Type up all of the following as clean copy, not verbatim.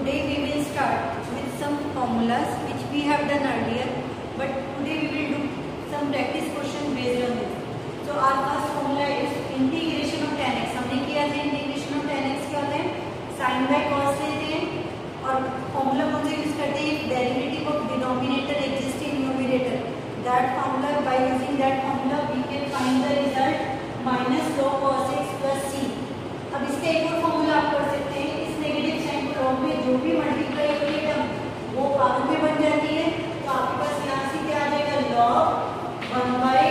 today we will start with some formulas which we have done earlier, but today we will do some practice question based on this. So our first formula is integration of tan x. हमने किया था integration of tan x क्या होता है, sin by cos लेते हैं और formula कौन सा यूज करते हैं, derivative of denominator exist in numerator. That formula, by using that formula we can find the result minus log cos x plus c. अब इसका एक और फॉर्मूला आप कर सकते हैं, इस नेगेटिव साइन को लॉग में जो भी मल्टीप्लाई होगी टर्म वो पावर में बन जाती है. तो आपके पास यहाँ से क्या आ जाएगा, log 1 by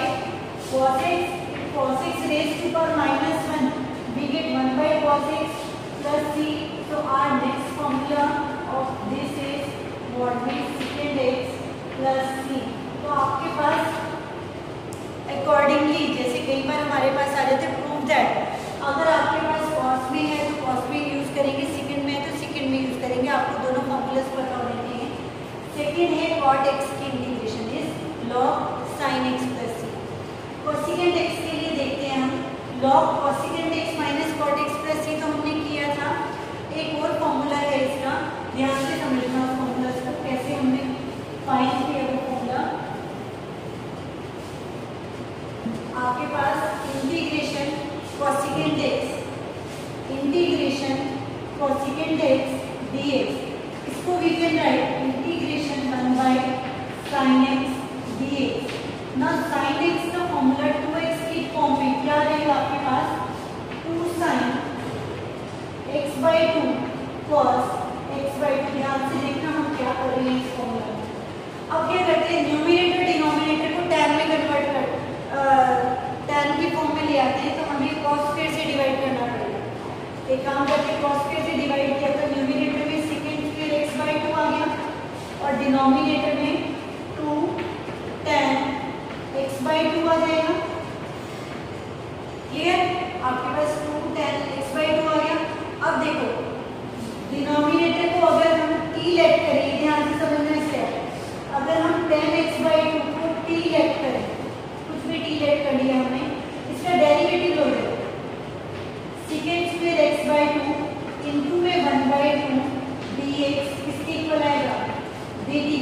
cos x raised to power minus 1. We get 1 by cos x plus c. So our next formula of this is what is secant x plus c. तो आपके पास अकॉर्डिंगली, जैसे कई बार हमारे पास आ जाते प्रूव दैट, अगर आपके पास cos में है तो cos में यूज करेंगे, सेकंड में है तो सेकंड में यूज करेंगे. आपको दोनों फॉर्मूलास पता होने चाहिए. सेकंड है cot x की integration is log sin x plus c. Cosecant x के लिए देखते हैं हम, log cosecant x minus cot x plus c तो हमने किया था. एक और फॉर्मूला है इसका, ध्यान से समझना उस फॉर्मूला को कैसे हमने फाइंड किया. वो फॉर्मूला आपके पास इंटीग्रेशन कोसिकेंट x dx, इसको we can write integration 1 by sin x dx. ना sin x का फॉर्मूला 2x की फॉर्म में क्या रहेगा आपके पास, 2 sin x by 2 cos x by 2. ध्यान से देखना हम क्या कर रहे हैं इस फॉर्मूला में. अब क्या करते हैं, न्यूमरेटर डिनोमिनेटर को tan में कन्वर्ट कर tan की फॉर्म में ले आते हैं. तो हमें cos स्क्वायर से डिवाइड करना पड़ेगा. एक काम करके cos स्क्वायर से डिवाइड किया तो न्यूमरेटर में secant स्क्वायर x by 2 आ गया और डिनोमिनेटर में 2 tan x by 2 आ जाएगा. क्लियर, आपके पास 2 tan x by 2 आ गया. अब देखो डिनोमिनेटर को अगर हम t लेट करें, ध्यान से समझना है, अगर हम tan x by 2 को t लेट करें, कुछ भी t लेट कर लिया हमने, इसका डेरिवेटिव लो जाएगा secant square x by 2 into में 1 by 2 dx, किसके इक्वल आएगा, dt.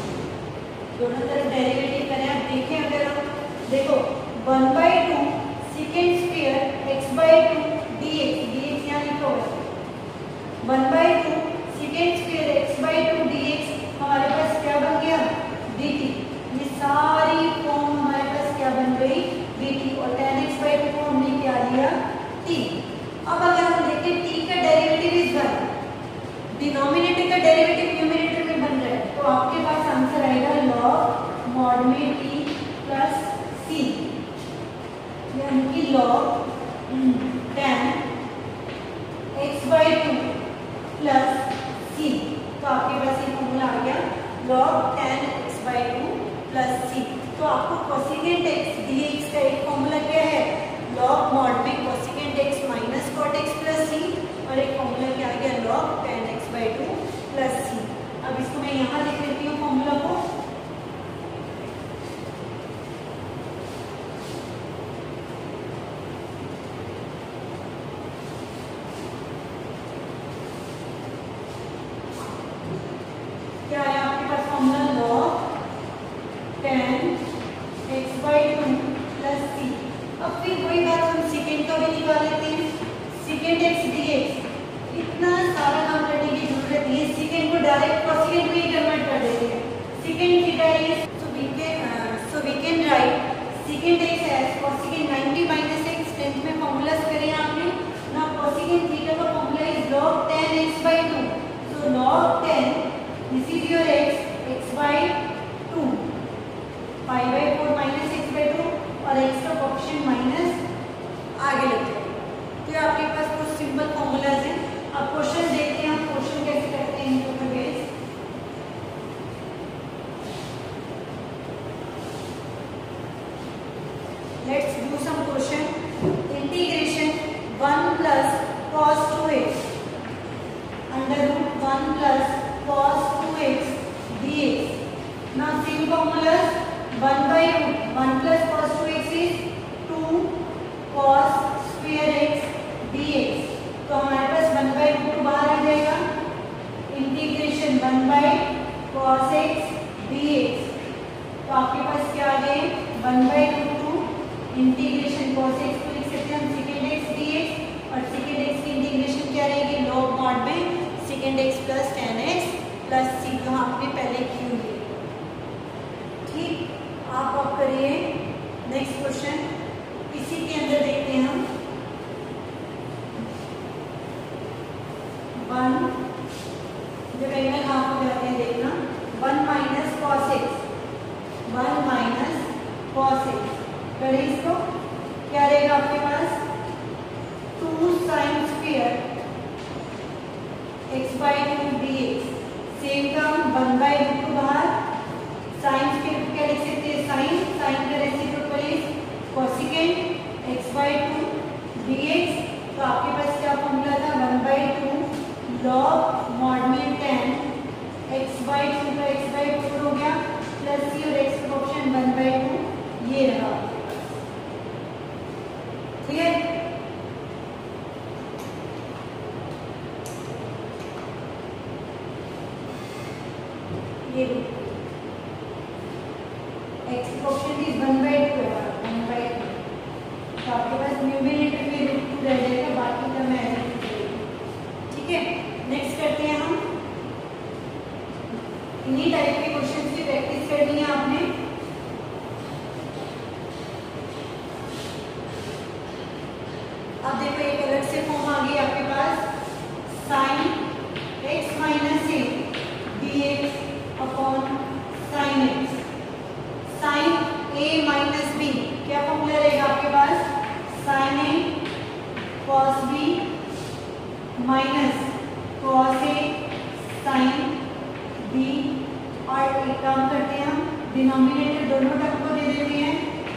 दोनों तरफ डेरिवेटिव करें. आप देखें, अगर हम देखो 1 by 2 secant square x by 2 dx, dx यहाँ लिखा हुआ है, 1 by 2 secant square x by 2 dx हमारे पास क्या बन गया, dt. ये सारी फॉर्म हमारे पास क्या बन गई, dt. और tan x by 2 को हमने क्या लिया, t. अब अगर हम देखें t का डेरिवेटिव इज 1, डिनोमिनेटर का डेरिवेटिव न्यूमरेटर में बन रहा है, तो आपके पास आंसर आएगा log mod में t प्लस c, यानी कि log tan x by 2 plus c. तो आपके पास ये फॉर्मूला आ गया log tan x by 2 plus c. तो आपको कोसिकेंट x dx का एक फॉर्मूला क्या है, log mod में cosecant x minus cot x plus c, और एक फॉर्मूला क्या आ गया log tan x by 2 plus c. अब इसको मैं यहाँ लिख लेती हूँ फॉर्मूला को. क्या है आपके पास formula, log tan x by 2 plus c. अब फिर वही बात हम सेकेंड का भी निकाल लेते हैं, secant x dx. इतना सारा काम करने की जरूरत नहीं है, सेकेंड को डायरेक्ट कोसिकेंट में ही कन्वर्ट कर देते हैं. Secant theta is, so we can write secant x as cosecant 90 minus x. 10th में फॉर्मूलास करें आपने ना, cosecant थीटा का formula is log tan x by 2. so log tan, this is your x by 2, 5 by 4 minus x by 2, और x का option minus आगे लेते हैं. तो आपके पास कुछ सिंपल फॉर्मूलाज हैं. अब क्वेश्चन देखते हैं, हम क्वेश्चन कैसे करते हैं इनके base. Let's do some cos x dx, तो आपके पास क्या आ गए 1/2 टू इंटीग्रेशन cos x को लिख सकते हैं हम secant x dx, और secant x की इंटीग्रेशन क्या रहेगी log mod में secant x plus tan x plus c, जो आपने पहले की हुई है। ठीक, आप करिए नेक्स्ट क्वेश्चन। इसी के अंदर देखते हैं हम 1, जब एंगल हाफ हो जाते हैं देखना 1 minus cos x, 1 minus cos x करें इसको, क्या रहेगा आपके पास 2 sin square x/2 dx, same काम 1/2 को बाहर साइन स्क्वायर क्या लिख सकते हैं साइन, साइन का reciprocal is cosecant x/2 dx, तो आपके पास क्या फॉर्मूला था 1/2 log mod में tan x/2 का x/4 हो गया प्लस c और x का ऑप्शन 1/2 ये रहा आपके पास। क्लियर? ये x ऑप्शन इज 1/2 है, 1/2, तो आपके पास न्यूमरेटर में √2 रह जाएगा, बाकी का मैं ऐसे ठीक है। नेक्स्ट करते हैं हम, इन्हीं टाइप के क्वेश्चंस की प्रैक्टिस करनी है आपने। अब देखो एक अलग से फॉर्म आ गई आपके पास sin x minus a dx upon sin x, sin a minus b क्या फॉर्मूला रहेगा आपके पास sin a cos b minus cos a sin b, और एक काम करते हैं हम डिनोमिनेटर दोनों टर्म को दे देते हैं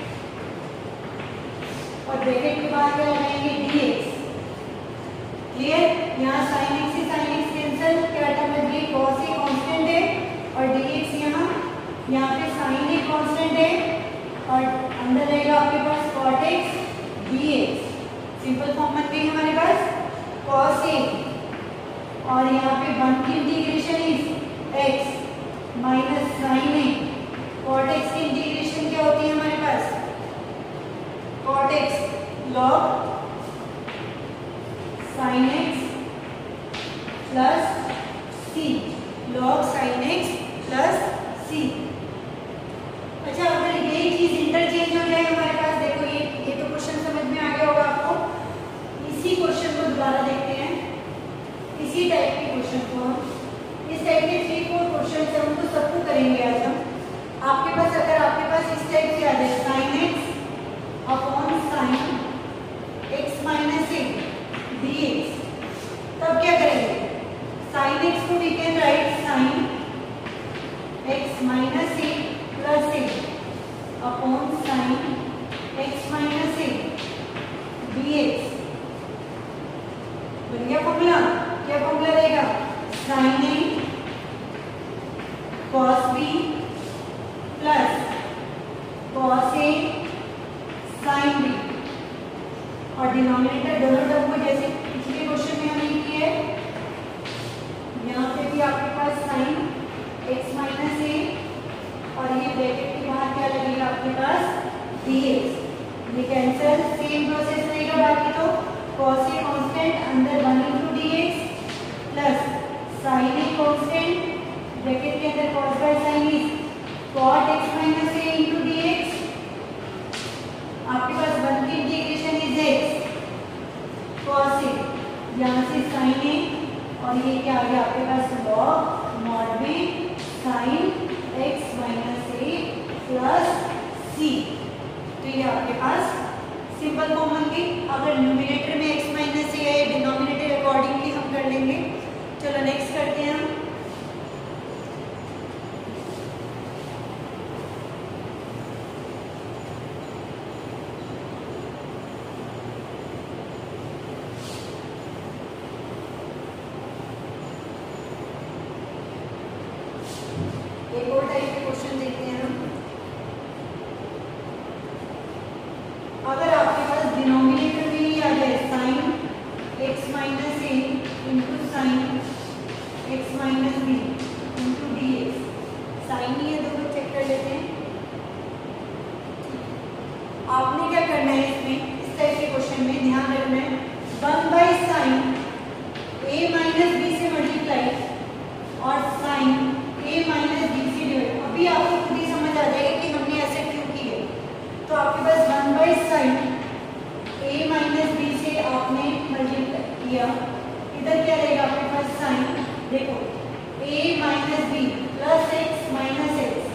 और ब्रैकेट के बाद क्या लगाएंगे dx। क्लियर? यहाँ sin x से sin x कैंसिल, क्या टर्म बच गई cos a कांस्टेंट है और dx यहाँ पे sin a कांस्टेंट है और अंदर रहेगा आपके पास cot x dx, simple form बन गई हमारे पास cos a, और यहाँ पे 1 की integration is x minus sin a, cot x की इंटीग्रेशन क्या होती है हमारे पास cot x log sin x plus c, log sin x plus c। अच्छा, अगर यही चीज इंटरचेंज हो जाए हमारे पास, देखो ये तो क्वेश्चन समझ में आ गया होगा आपको। इसी क्वेश्चन को दोबारा देखते हैं, इसी टाइप के क्वेश्चन को हम, इस टाइप के 3-4 क्वेश्चन से हम तो सबको करेंगे आज हम। आपके पास अगर आपके पास इस टाइप से आ जाए sin x upon sin x minus a dx, तब क्या करेंगे sin x को we can write sin x minus a plus a upon sin x minus a dx, बन गया फॉर्मूला। क्या फॉर्मूला रहेगा sin a cos b plus cos a sin b, और denominator दोनों टर्म को जैसे पिछले क्वेश्चन में हमने किया है, यहाँ पे भी आपके पास sin x माइनस a और ये ब्रैकेट के बाहर क्या लगेगा आपके पास dx, ये कैंसिल, सेम प्रोसेस रहेगा बाकी तो cos a कांस्टेंट अंदर 1 into dx plus sin a constant bracket के अंदर cos by sin is cot x minus a into dx, आपके पास 1 की integration is x cos a, यहाँ से sin a, और ये क्या आ गया आपके पास log mod में sin x minus a plus c, तो ये आपके पास सिंपल फॉर्म बन गई। अगर न्यूमरेटर में x माइनस a है, डिनोमिनेटर अकॉर्डिंगली हम कर लेंगे। चलो नेक्स्ट करते हैं हम, एक और टाइप के क्वेश्चन देखते हैं हम। अगर आपके पास डिनोमिनेटर में ही आ जाए sin x minus a into sin x minus b into dx, sine ही है, दोनों चेक कर लेते हैं। आपने क्या करना है इसमें, इस टाइप के क्वेश्चन में ध्यान रखना है 1/sin a माइनस बी से मल्टीप्लाई और साइन a माइनस बी से डिवाइड। अभी आपको खुद ही समझ आ जाएगा कि हमने ऐसे क्यों की है। तो आपके पास 1/sin a माइनस बी से आपने मल्टीप्लाई किया, इधर क्या रहेगा आपके पास साइन, देखो a minus B plus X minus X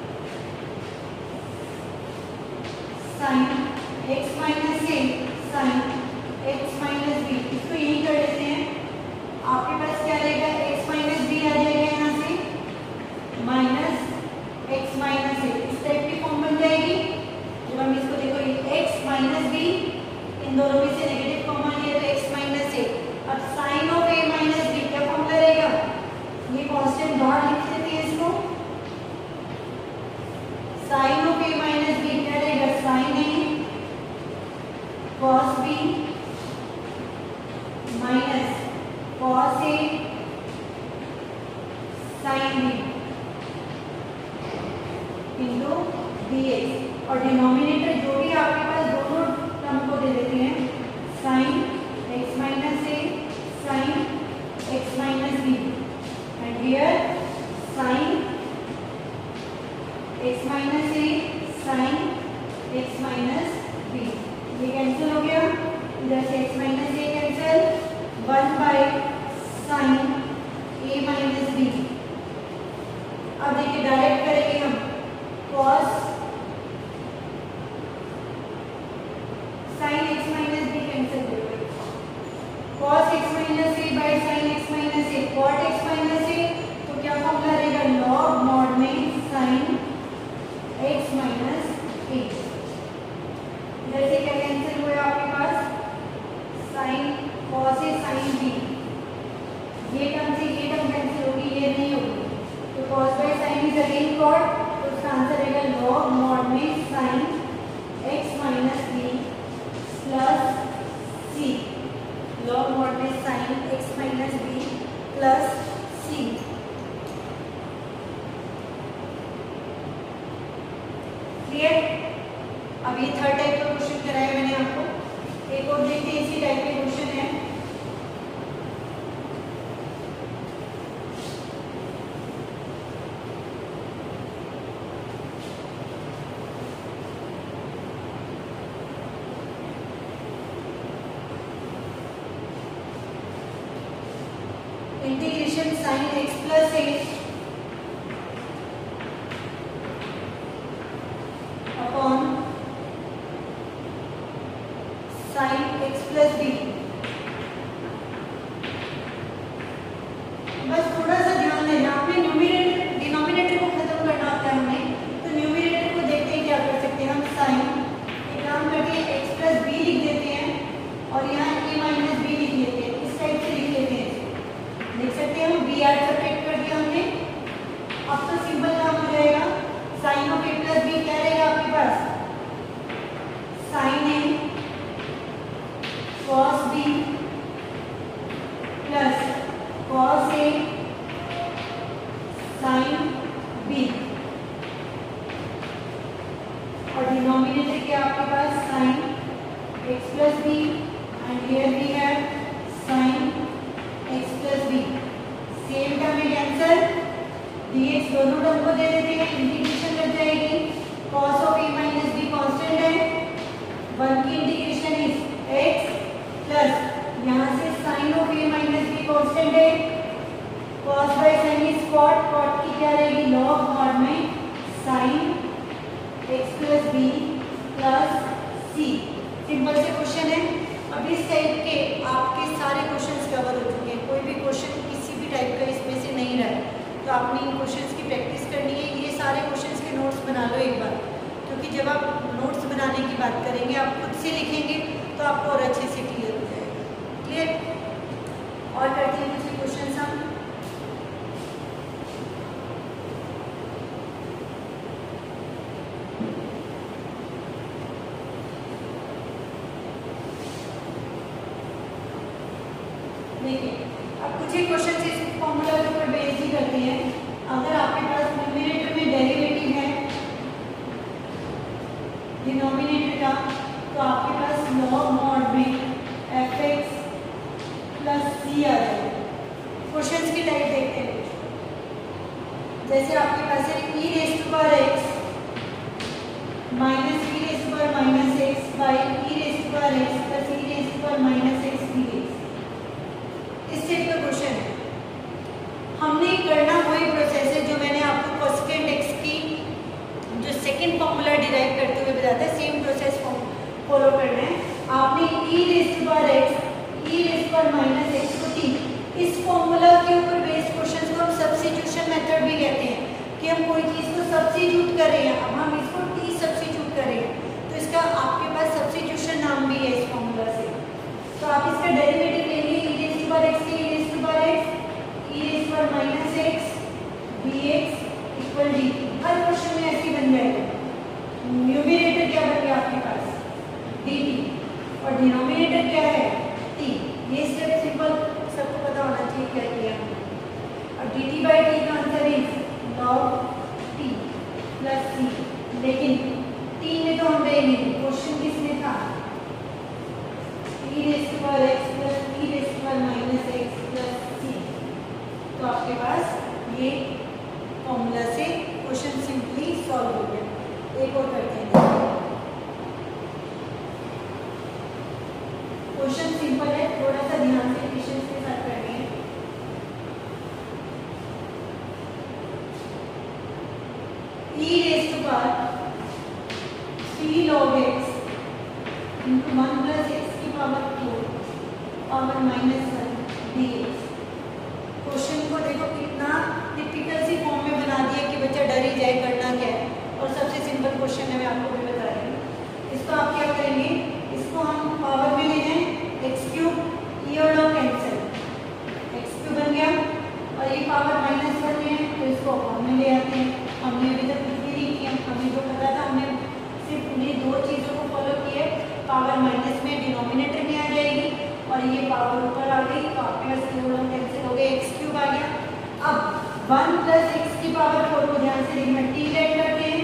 sine x minus A sine x minus B, इसको यही कर लेते हैं। आपके पास क्या रहेगा, x माइनस बी आ जाएगा यहाँ से माइनस x माइनस ए, इस टाइप की फॉर्म बन जाएगी। जब हम इसको देखो x माइनस बी, इन दोनों में से नेगेटिव कॉमन लिया तो x माइनस ए। अब sine of a minus B क्या फॉर्मूला रहेगा, ये कांस्टेंट बाहर लिख देते हैं इसको, sine of a minus B क्या रहेगा, sine A cos b minus cos a sin b into dx, और डिनोमिनेटर जो भी आपके पास दोनों टर्म को दे देते हैं, sin x minus a sin x minus b and here sin x minus a sin x minus b, ये कैंसिल हो गया, इधर से x minus a cancel, 1/sin a minus b। अब देखिए डायरेक्ट करेंगे हम cos sin x minus b cancel हो गया, cos x minus a by sin x minus a, cot x minus a, तो क्या फॉर्मूला रहेगा, log mod में sin x माइनस a। इधर से क्या कैंसिल हुआ आपके पास, sin cos a sin b, ये टर्म से ये टर्म कैंसिल होगी, ये नहीं होगी, तो cos by sin is again cot, तो इसका आंसर रहेगा log mod में sin x minus b plus c, log mod में sin x minus b plus c। Clear. अब ये थर्ड टाइप का क्वेश्चन कराया मैंने आपको, एक और देखते हैं इसी टाइप के क्वेश्चन है। Integration sine x plus A upon sine x plus B. बस थोड़ा सा ध्यान देना, आपने न्यूमरेटर डिनोमिनेटर को खत्म करना होता है हमें, तो न्यूमरेटर को देखते हैं क्या कर सकते हैं हम, साइन एक काम करके x प्लस बी लिख देते हैं और यहाँ a माइनस बी लिख लेते हैं, इस टाइप से लिख लेते हैं, देख सकते हैं हम बी आर सब्ट्रैक्ट कर दिया हमने। अब तो सिंपल काम हो जाएगा, sine of a plus b क्या रहेगा आपके पास, sine A cos b plus cos a sin b, और डिनोमिनेटर क्या आपके पास sin x plus b and here we have sin x plus b, same term में कैंसिल, dx दोनों टर्म को दे देते हैं, इंटीग्रेशन लग जाएगी, cos of a minus b constant है, 1 की इंटीग्रेशन इज x प्लस यहाँ से sin of a minus b constant है, cos by sin is cot, cot की क्या रहेगी, log mod में sin x plus b plus c। Simple से क्वेश्चन है। अब इस टाइप के आपके सारे क्वेश्चंस कवर हो चुके हैं, कोई भी क्वेश्चन किसी भी टाइप का इसमें से नहीं रहा है, तो आपने इन क्वेश्चंस की प्रैक्टिस करनी है। ये सारे क्वेश्चंस के नोट्स बना लो एक बार, क्योंकि जब आप नोट्स बनाने की बात करेंगे, आप खुद से लिखेंगे तो आपको और अच्छे से क्लियर हो जाएगा। क्लियर। और करते हैं कुछ क्वेश्चन हम। देखिए अब कुछ ही क्वेश्चन इस फॉर्मूला के ऊपर बेस ही करते हैं। अगर आपके पास न्यूमरेटर में थीटा, तो आपके पास लॉग मॉड में fx प्लस सी आ जाएगा। क्वेश्चंस की टाइप देखते हैं। जैसे आपके पास है e raise to power x minus e raise to power minus x by e raise to power x plus e raise to power minus x dx। इस टाइप का क्वेश्चन है। हमने करना वही प्रोसेस है जो मैंने आपको कोसेकेंट x की जो सेकंड फॉर्मूला डिराइव करते हुए बताया था, सेम प्रोसेस फॉलो करना है। आपने e raise to power x e raise to power minus x को t, इस फॉर्मूला के ऊपर बेस्ड क्वेश्चंस को हम सब्स्टिट्यूशन मेथड भी कहते हैं कि हम कोई चीज़ को सब्स्टिट्यूट कर रहे हैं। अब हम इसको t सब्स्टिट्यूट कर रहे हैं तो इसका आपके पास सब्स्टिट्यूशन नाम भी है इस फॉर्मूला से। तो आप इसका डेरिवेटिव लेंगे e raise to power x e raise to power x e raise to power minus x dx equal dt। हर क्वेश्चन में ऐसे बन जाएगा। न्यूमरेटर क्या बन गया आपके पास dt और डिनोमिनेटर क्या है t। ये स्टेप सिंपल सबको पता होना चाहिए क्या किया। और dt बाई t का answer is log t plus c। लेकिन t में तो हम गए नहीं, क्वेश्चन किसमें था e raise to power x plus e raise to power minus x plus c। तो आपके पास ये फॉर्मूला से क्वेश्चन सिंपली सॉल्व हो गया। एक और करते हैं। क्वेश्चन सिंपल है, थोड़ा सा ध्यान से पेशेंस के साथ करनी है। e raise to power 3 log x into 1 plus x की power 4 power minus 1 dx। Question को देखो कितना टिपिकल सी फॉर्म में बना दिया कि बच्चा डर ही जाए करना क्या है। और सबसे सिंपल क्वेश्चन है, मैं आपको भी बता रही हूँ। इसको आप क्या करेंगे, इसको हम पावर में ले जाएं, एक्स क्यूब ई और लॉग कैंसिल, एक्स क्यूब बन गया और ये पावर माइनस 1 है तो इसको अपॉन में ले आते हैं। हमने अभी तक कुछ भी नहीं किया, हमें जो पता था हमने सिर्फ उन्हीं दो चीज़ों को फॉलो किए। पावर माइनस में डिनोमिनेटर में आ जाएगी और ये पावर ऊपर आ गई तो आपके पास ई और लॉग कैंसिल हो गए, एक्स क्यूब आ गया। अब 1 प्लस एक्स की पावर 4 को ध्यान से देखना, टी लेट करते हैं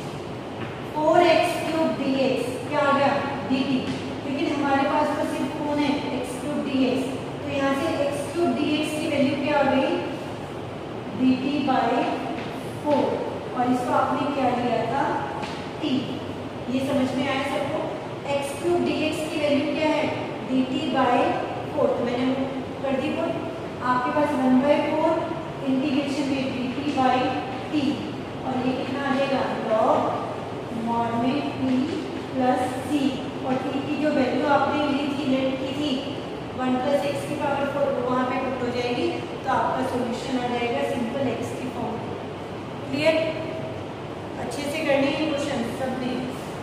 4x क्यूब dx क्या आ गया dt। लेकिन हमारे पास तो सिर्फ कौन है x क्यूब dx, तो यहाँ से x क्यूब dx की वैल्यू क्या आ गई dt बाई 4 और इसको आपने क्या लिया था t। ये समझ में आया सबको। x क्यूब dx की वैल्यू क्या है dt बाई 4, तो मैंने कर दी 4। आपके पास 1/4 इंटीग्रेशन में dt बाई t और ये कितना आ जाएगा log मॉड में t प्लस c और t की जो वैल्यू आपने ली थी लेट की थी 1 प्लस एक्स की पावर 4 वहाँ पे पुट हो जाएगी तो आपका सॉल्यूशन आ जाएगा सिंपल x की फॉर्म में। क्लियर? अच्छे से करने हैं क्वेश्चन सब में।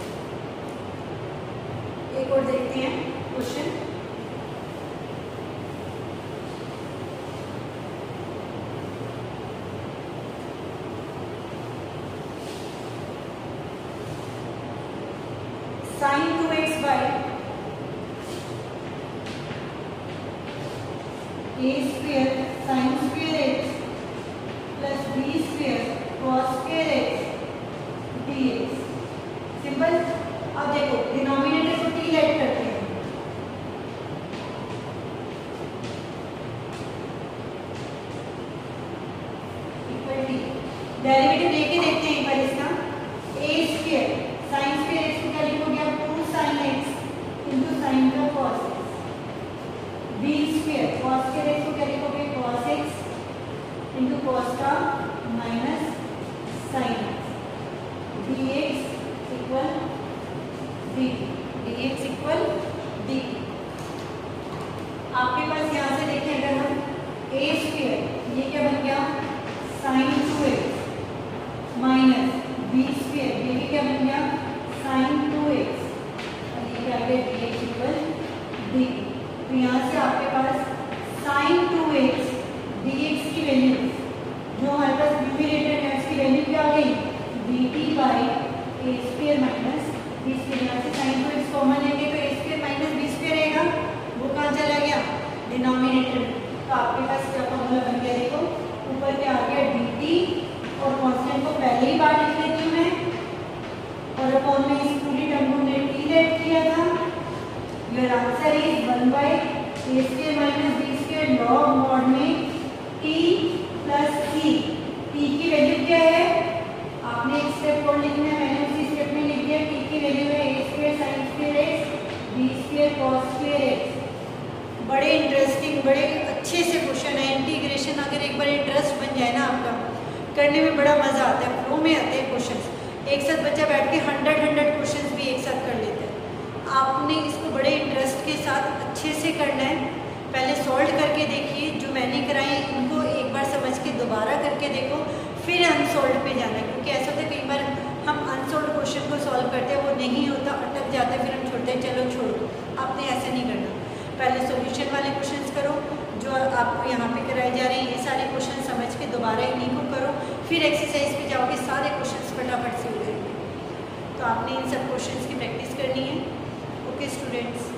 एक और देखते हैं question. sin 2x by a square sin square x plus b square cos square x dx। Simple. अब देखो डिनोमिनेटर को t लेट करते हैं, इक्वल t। डेरिवेटिव लेके देखते हैं एक बार इसका। a square sin square x को क्या लिखोगे आप 2 sin x into sin का cos x। b square cos square x को क्या लिखोगे cos x into cos का minus sin x dx equal dt, dx equal dt। आपके पास यहाँ से देखें अगर हम a स्क्वायर ये क्या बन गया sin 2x minus b square ये भी क्या बन गया sin 2x और ये क्या आ गया dx इक्वल dt। तो यहाँ से आपके पास sin 2x dx की वैल्यू जो हमारे पास न्यूमरेटर है उसकी वैल्यू क्या आ गई dt by a square minus b square. यहाँ से sin 2x कॉमन लेंगे तो a square minus b square रहेगा, वो कहाँ चला गया डिनोमिनेटर। तो आपके पास क्या फॉर्मूला बन गया देखो, ऊपर क्या आ गया dt और कांस्टेंट को पहले ही बार लिख लेती हूँ मैं और अपॉन में इस पूरी टर्म को net your answer is 1/a² minus b² log mod में t प्लस e। t की वैल्यू क्या है, आपने एक स्टेप और लिखना है, मैंने उसी स्टेप में लिख दिया। t की वैल्यू है a² sin² x b² cos² x। बड़े इंटरेस्टिंग, बड़े अच्छे से क्वेश्चन है। इंटीग्रेशन अगर एक बार इंटरेस्ट बन जाए ना आपका, करने में बड़ा मज़ा आता है, फ्लो में आते हैं क्वेश्चंस। एक साथ बच्चा बैठ के 100 क्वेश्चंस भी एक साथ कर लेते हैं। आपने इसको बड़े इंटरेस्ट के साथ अच्छे से करना है। पहले सॉल्व करके देखिए, जो मैंने कराई उनको एक बार समझ के दोबारा करके देखो, फिर अनसॉल्व पे जाना है। क्योंकि ऐसा होता है कई बार हम अनसॉल्व क्वेश्चन को सॉल्व करते हैं, वो नहीं होता, अटक जाता है, फिर हम छोड़ते हैं, चलो छोड़ो। आपने ऐसा नहीं करना, पहले सॉल्यूशन वाले क्वेश्चंस करो जो आपको यहाँ पे कराए जा रहे हैं, ये सारे क्वेश्चन समझ के दोबारा इन्हीं को करो, फिर एक्सरसाइज पे जाओगे, सारे क्वेश्चंस फटाफट से हो जाएंगे। तो आपने इन सब क्वेश्चंस की प्रैक्टिस करनी है। Okay students.